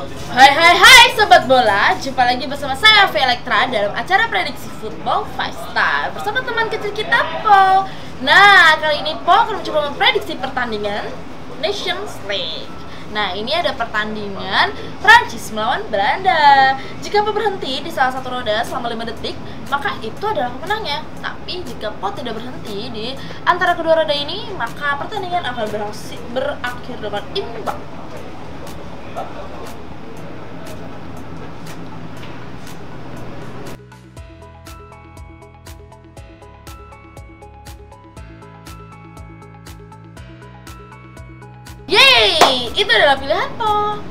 Hai Sobat Bola, jumpa lagi bersama saya V Elektra dalam acara prediksi football 5 Star bersama teman kecil kita Paul. Nah, kali ini Paul akan mencoba memprediksi pertandingan Nations League. Nah, ini ada pertandingan Prancis melawan Belanda. Jika Paul berhenti di salah satu roda selama 5 detik, maka itu adalah pemenangnya. Tapi jika Paul tidak berhenti di antara kedua roda ini, maka pertandingan akan berakhir dengan imbang. Yeay, itu adalah pilihan Po.